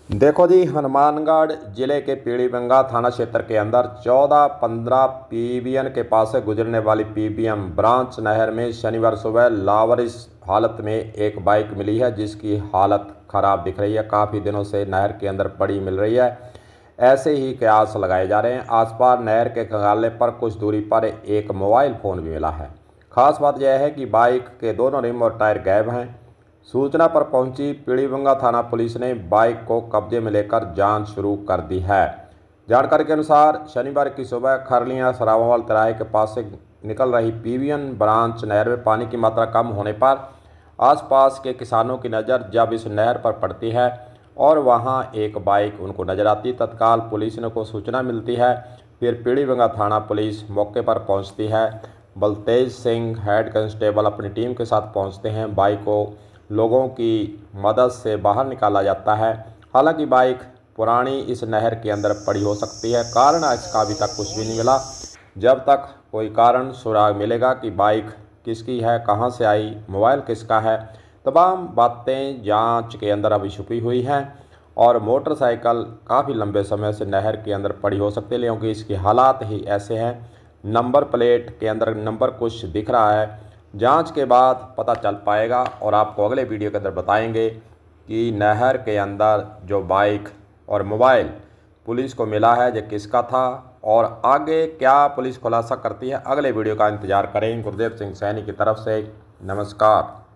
देखो जी, हनुमानगढ़ जिले के पीलीभंगा थाना क्षेत्र के अंदर 14-15 पीबीएन के पास से गुजरने वाली पीबीएम ब्रांच नहर में शनिवार सुबह लावारिस हालत में एक बाइक मिली है, जिसकी हालत खराब दिख रही है। काफ़ी दिनों से नहर के अंदर पड़ी मिल रही है। ऐसे ही कयास लगाए जा रहे हैं। आसपास नहर के खंगालने पर कुछ दूरी पर एक मोबाइल फ़ोन भी मिला है। खास बात यह है कि बाइक के दोनों रिम और टायर गायब हैं। सूचना पर पहुंची पीलीभंगा थाना पुलिस ने बाइक को कब्जे में लेकर जांच शुरू कर दी है। जानकारी के अनुसार शनिवार की सुबह खरलियां सरावावाल तिराहे के पास से निकल रही पीबीएन ब्रांच नहर में पानी की मात्रा कम होने पर आसपास के किसानों की नज़र जब इस नहर पर पड़ती है और वहां एक बाइक उनको नजर आती, तत्काल पुलिस को सूचना मिलती है। फिर पीलीभंगा थाना पुलिस मौके पर पहुंचती है। बलतेज सिंह हेड कांस्टेबल अपनी टीम के साथ पहुंचते हैं। बाइक को लोगों की मदद से बाहर निकाला जाता है। हालांकि बाइक पुरानी इस नहर के अंदर पड़ी हो सकती है। कारण इसका अभी तक कुछ भी नहीं मिला। जब तक कोई कारण सुराग मिलेगा कि बाइक किसकी है, कहां से आई, मोबाइल किसका है, तमाम बातें जांच के अंदर अभी छुपी हुई हैं। और मोटरसाइकिल काफ़ी लंबे समय से नहर के अंदर पड़ी हो सकती है, क्योंकि इसके हालात ही ऐसे हैं। नंबर प्लेट के अंदर नंबर कुछ दिख रहा है। जांच के बाद पता चल पाएगा और आपको अगले वीडियो के अंदर बताएंगे कि नहर के अंदर जो बाइक और मोबाइल पुलिस को मिला है जो किसका था, और आगे क्या पुलिस खुलासा करती है। अगले वीडियो का इंतज़ार करें। गुरदेव सिंह सैनी की तरफ से नमस्कार।